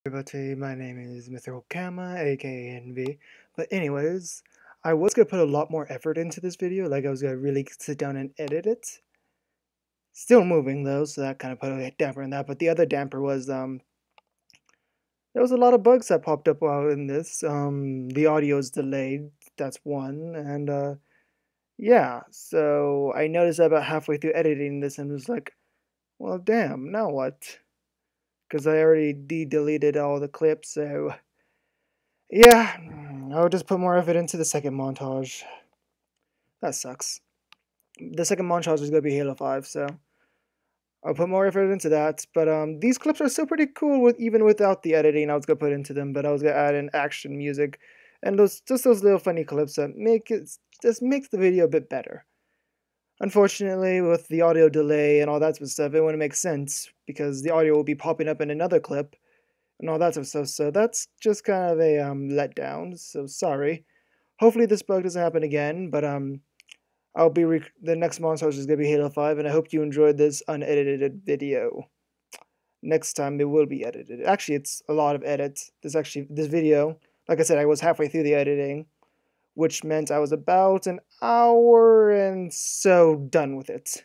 Everybody, my name is Mr. Hokama, aka NV. But anyways, I was gonna put a lot more effort into this video, like I was gonna really sit down and edit it. Still moving though, so that kind of put a damper in that. But the other damper was there was a lot of bugs that popped up while in this. The audio is delayed, that's one, and yeah. So I noticed about halfway through editing this and was like, well, damn, now what? Because I already deleted all the clips, so yeah, I'll just put more effort into the second montage. That sucks. The second montage is gonna be Halo 5, so I'll put more effort into that. But these clips are still pretty cool with even without the editing I was gonna put into them. But I was gonna add in action music and those little funny clips that makes the video a bit better. Unfortunately, with the audio delay and all that sort of stuff, it wouldn't make sense because the audio will be popping up in another clip and all that sort of stuff. So that's just kind of a letdown. So sorry. Hopefully this bug doesn't happen again. But I'll be the next montage is gonna be Halo 5, and I hope you enjoyed this unedited video. Next time it will be edited. Actually, it's a lot of edits. This video, like I said, I was halfway through the editing, which meant I was about an hour and so done with it.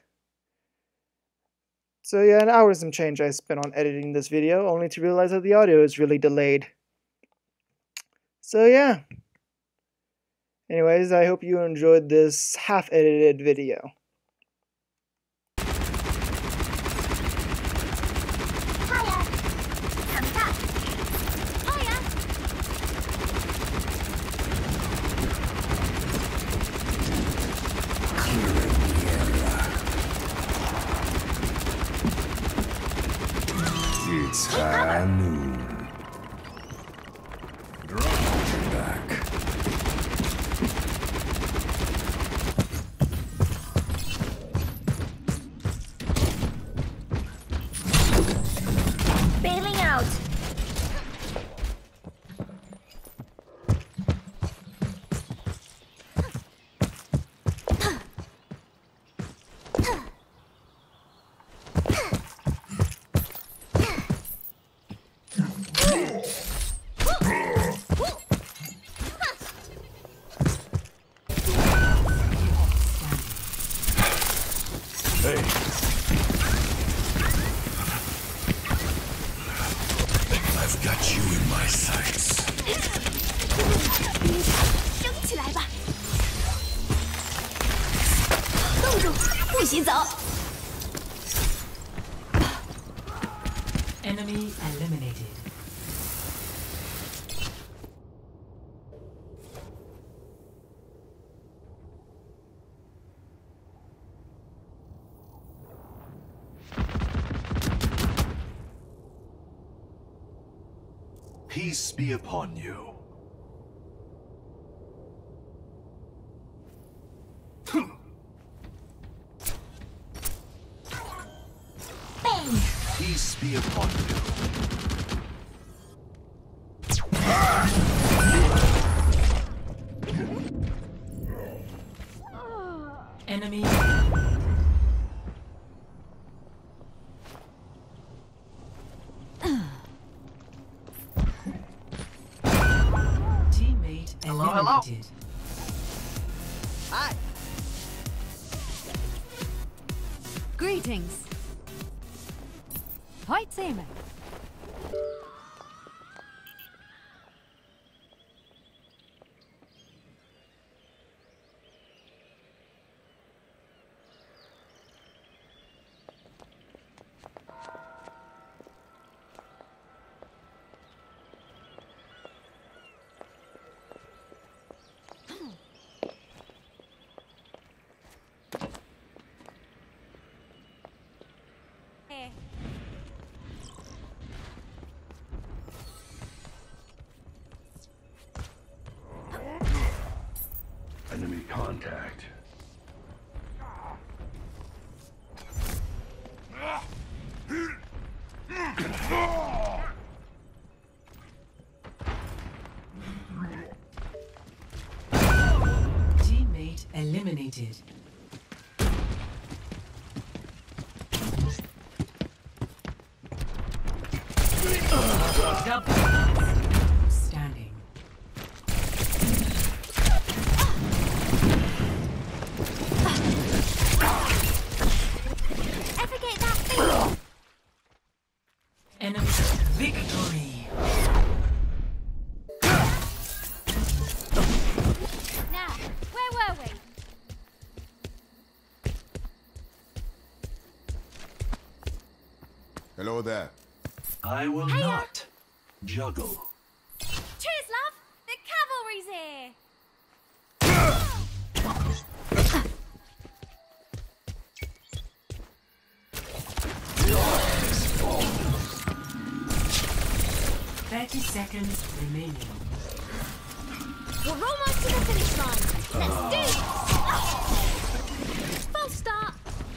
So yeah, an hour and some change I spent on editing this video, only to realize that the audio is really delayed. So yeah. Anyways, I hope you enjoyed this half-edited video. It's high noon. Drop your back. Bailing out. Hey. I've got you in my sights. 升起来吧！冻住，不许走！ Enemy eliminated. Peace be upon you. Bang! Peace be upon you. Enemy. Teammate eliminated. Hi. Greetings. Heute sehen wir. Enemy contact. Teammate eliminated. Double last standing. Ever get that feeling? Enemy victory. Now, where were we? Hello there. I will not juggle. Cheers, love! The cavalry's here! Seconds remaining. We're almost to the finish line. Let's do this! False start.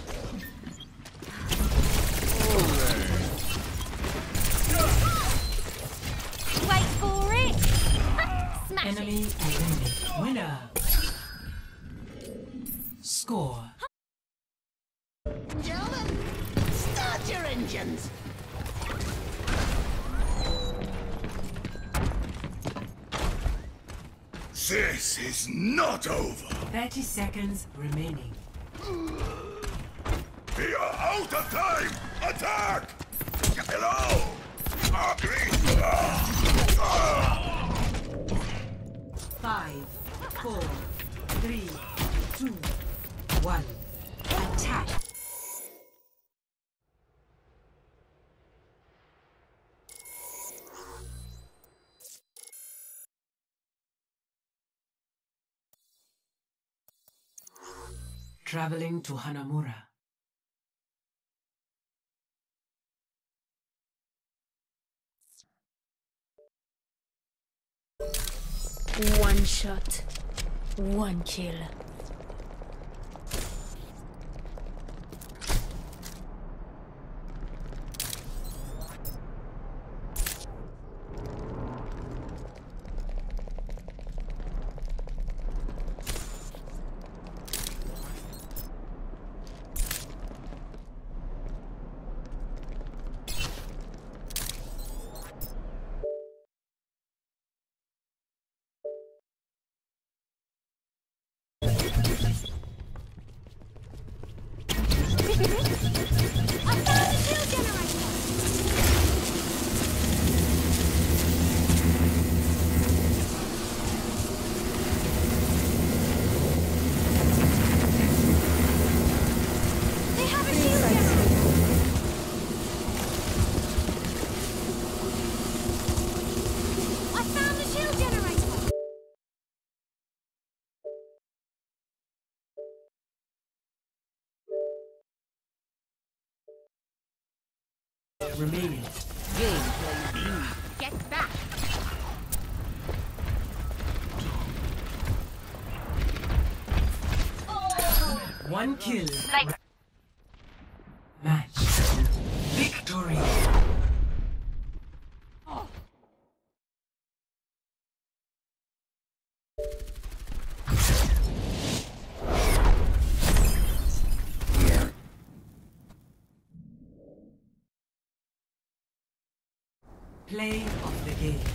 Wait for it. Smash Enemy it. eliminated. Winner. Score. Gentlemen, start your engines. This is not over. 30 seconds remaining. We are out of time. Attack! Hello. Agree. 5, 4, 3, 2, 1. Attack. Traveling to Hanamura. One shot, one kill. Remaining. Get back! One kill. Match. Victory. Play of the game.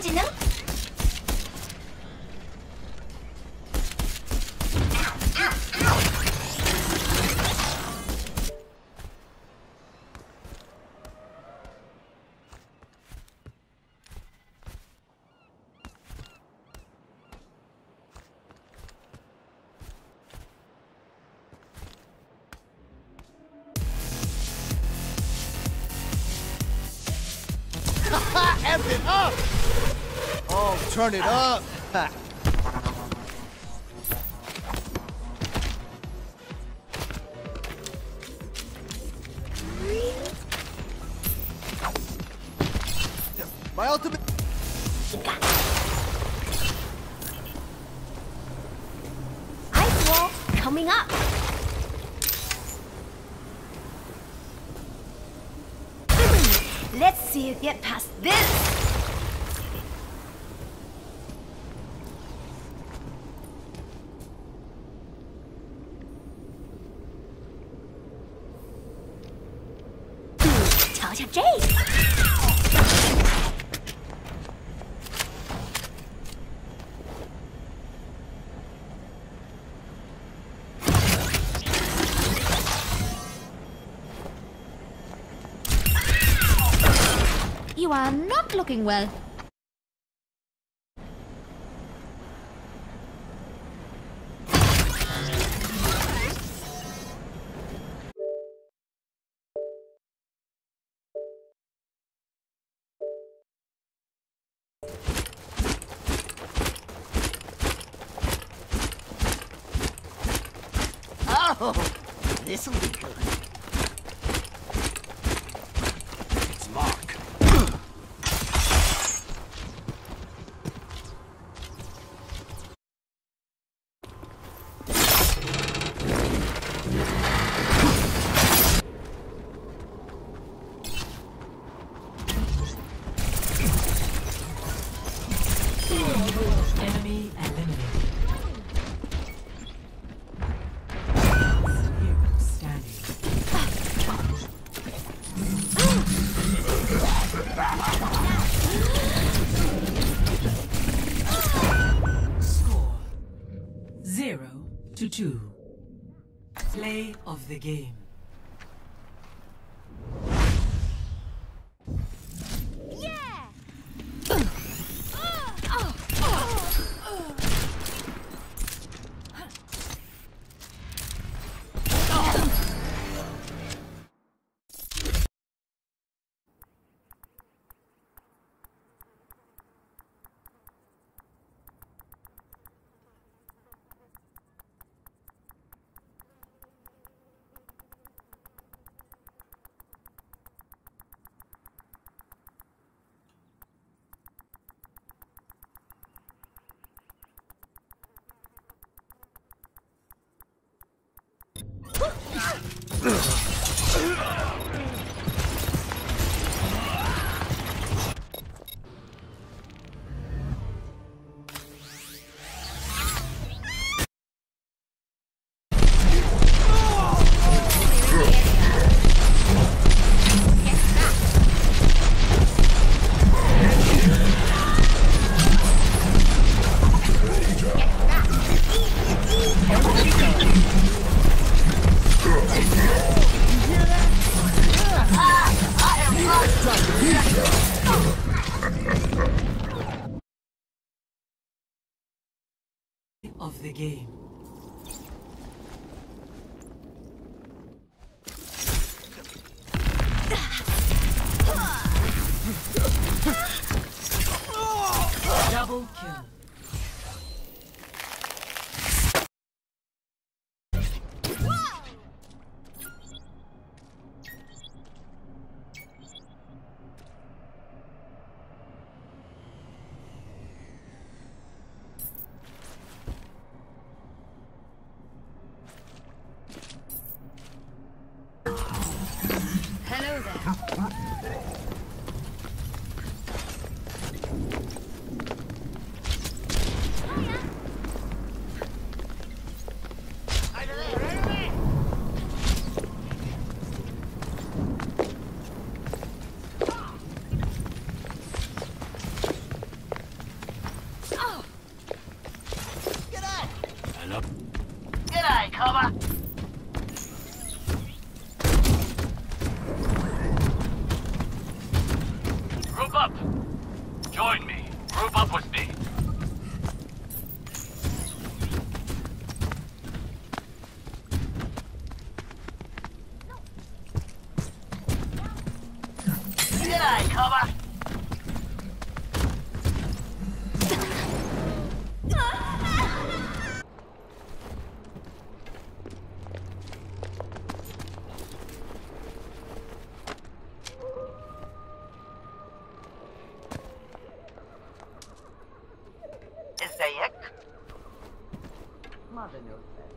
맛있나? F it up! Oh, turn it up! My ultimate. Ice wall coming up. Let's see you get past this. Tell Jade. You are not looking well. Oh, this'll be good. It's Mark. Enemy eliminated. Hero standing. Score 0-2. Play of the game. Of the game. Double kill. Hello there. cover. ازيك؟ Mother knows best.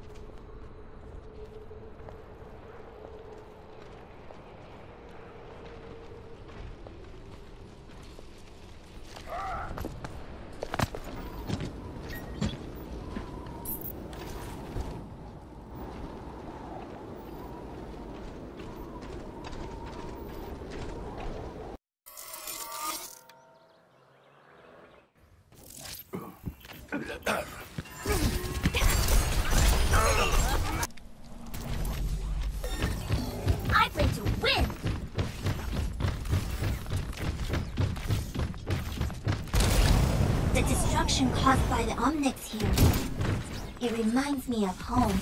I'm going to win! The destruction caused by the Omnics here. It reminds me of home.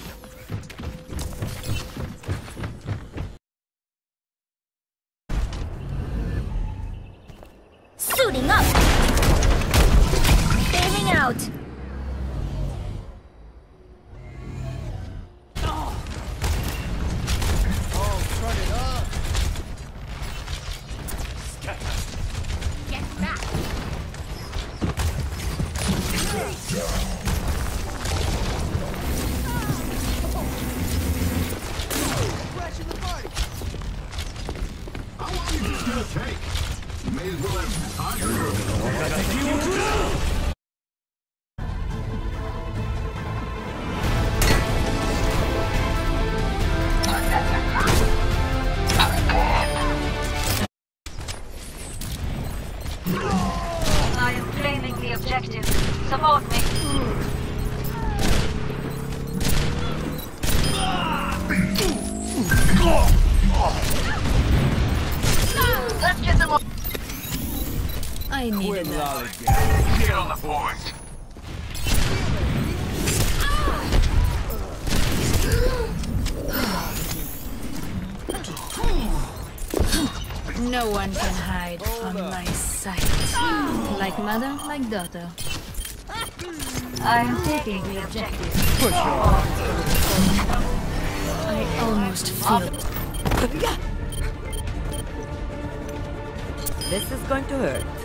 Suiting up! Bailing out! Oh, turn it up. Get back! Crashing the bike. How long is this gonna take? May as well have time. I am claiming the objective. Support me. Let's get them all. I need Quit it. lollygagging. Get on the point. No one can hide from my sight. Like mother, like daughter. I am taking the objective. Push on. I almost feel This is going to hurt.